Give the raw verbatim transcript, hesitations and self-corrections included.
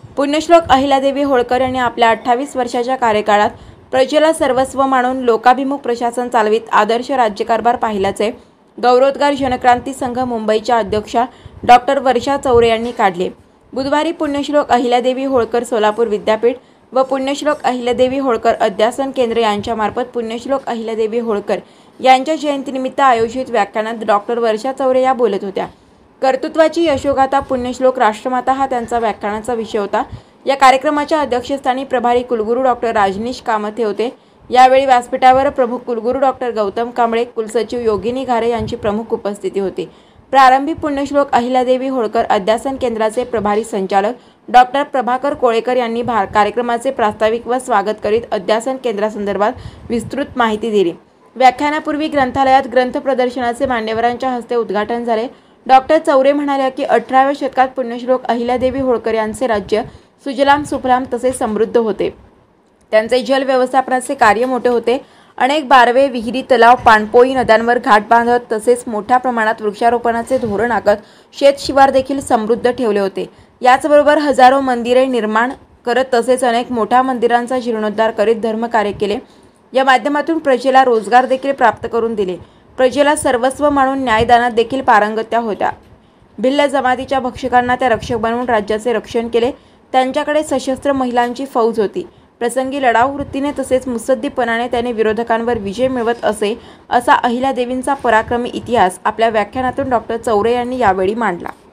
पुण्यश्लोक अहिल्यादेवी होळकर यांनी आपल्या अठ्ठावीस वर्षाच्या कार्यकाळात प्रजेला सर्वस्व मानून लोकाभिमुख प्रशासन चालवित आदर्श राज्यकारभार पाहिल्याचे गौरवोद्गार जनक्रांती संघ मुंबईच्या अध्यक्षा डॉक्टर वर्षा चौरे यांनी काढले। बुधवारी पुण्यश्लोक अहिल्यादेवी होळकर सोलापूर विद्यापीठ व पुण्यश्लोक अहिल्यादेवी होळकर अध्यासन केंद्र यांच्यामार्फत पुण्यश्लोक अहिल्यादेवी होळकर यांच्या जयंतीनिमित्त आयोजित व्याख्यानात डॉक्टर वर्षा चौरे या बोलत होत्या। कर्तृत्वाची यशोगाथा पुण्यश्लोक राष्ट्रमाता हा त्यांचा व्याख्यानाचा विषय होता। या कार्यक्रमाच्या अध्यक्षस्थानी प्रभारी कुलगुरू डॉक्टर राजनीश कामथे होते। यावेळी व्यासपीठावर प्रमुख कुलगुरू डॉक्टर गौतम कांबळे, कुलसचिव योगिनी घारे यांची प्रमुख उपस्थिती होती। प्रारंभी पुण्यश्लोक अहिल्यादेवी होळकर अध्यासन केंद्राचे प्रभारी संचालक डॉक्टर प्रभाकर कोळेकर यांनी कार्यक्रमाचे प्रास्ताविक व स्वागत करीत अध्यासन केंद्रासंदर्भात विस्तृत माहिती दिली। व्याख्यानापूर्वी ग्रंथालयात ग्रंथ प्रदर्शनाचे मान्यवरांच्या हस्ते उद्घाटन झाले। डॉक्टर चौरे म्हणाल्या की अठराव्या शतकात पुण्यश्लोक अहिल्यादेवी होळकर यांचे राज्य सुजलाम सुफलाम तसेच समृद्ध होते। त्यांचे जल व्यवस्थापनाचे कार्य मोठे होते। अनेक बारवे, विहिरी, तलाव, पाणपोई, नद्यांवर घाट बांधत तसेच मोठ्या प्रमाणात वृक्षारोपणाचे धोरण आखत शेत शिवार देखील समृद्ध ठेवले होते। याचबरोबर हजारो मंदिरे निर्माण करत तसेच अनेक मोठ्या मंदिरांचा जीर्णोद्धार करीत धर्मकार्य केले। या माध्यमातून प्रजेला रोजगार देखील प्राप्त करून दिले। प्रजेला सर्वस्व मानून न्यायदानात देखील पारंगत्या होत्या। भिल्ल जमातीच्या भक्षकांना त्या रक्षक बनवून राज्याचे रक्षण केले। त्यांच्याकडे सशस्त्र महिलांची फौज होती। प्रसंगी लढाऊ वृत्तीने तसेच मुत्सद्दीपणाने त्याने विरोधकांवर विजय मिळवत असे असा अहिल्यादेवींचा पराक्रमी इतिहास आपल्या व्याख्यानातून डॉक्टर चौरे यांनी यावेळी मांडला।